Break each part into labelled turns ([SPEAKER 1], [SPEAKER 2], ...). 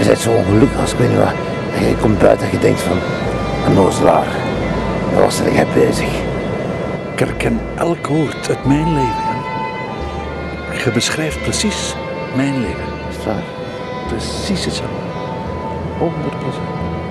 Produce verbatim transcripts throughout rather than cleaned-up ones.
[SPEAKER 1] je bent zo ongelukkig als ik weet niet wat. En je komt buiten en je denkt van, een nozelaar. Wat was er jij bezig?
[SPEAKER 2] Ik herken elk woord uit mijn leven. Hè. Je beschrijft precies mijn leven.
[SPEAKER 1] Is het waar?
[SPEAKER 2] Precies hetzelfde. honderd procent.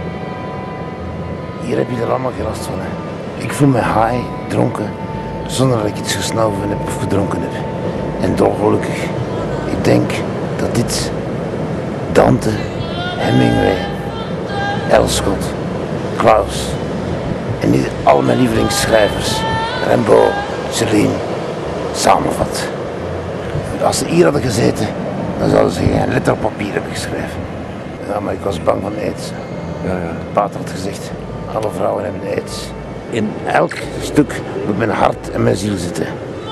[SPEAKER 1] Hier heb je er allemaal geen last van. Hè. Ik voel me high, dronken, zonder dat ik iets gesnoven heb of gedronken heb. En dolgelukkig. Ik denk dat dit Dante, Hemingway, Elschot, Klaus en niet al mijn lievelingsschrijvers, Rimbaud, Céline, samenvat. Als ze hier hadden gezeten, dan zouden ze geen letter op papier hebben geschreven. Ja, maar ik was bang van aids.
[SPEAKER 2] Ja, ja.
[SPEAKER 1] De pater had gezegd, alle vrouwen hebben aids. In elk stuk moet mijn hart en mijn ziel zitten.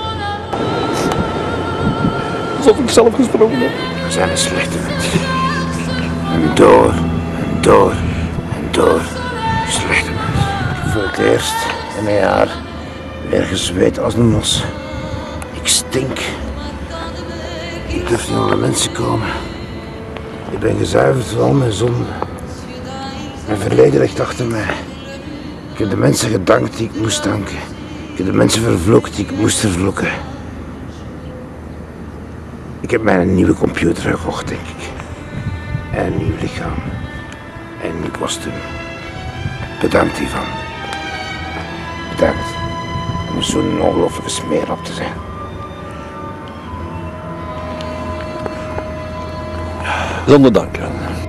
[SPEAKER 2] Alsof ik zelf gesproken heb.
[SPEAKER 1] We zijn een slechte mens. En door, en door, en door. Slechte mens. Voor het eerst in een jaar weer gezweet als een nos. Ik stink. Ik durf niet onder de mensen komen. Ik ben gezuiverd van al mijn zonden. Mijn verleden ligt achter mij. Ik heb de mensen gedankt die ik moest danken. Ik heb de mensen vervloekt die ik moest vervloeken. Ik heb mij een nieuwe computer gekocht, denk ik. En een nieuw lichaam. En een nieuw kostuum. Bedankt hiervan. Bedankt. Om zo'n ongelooflijke smeerlap te zijn.
[SPEAKER 2] Zonder dank. Hè.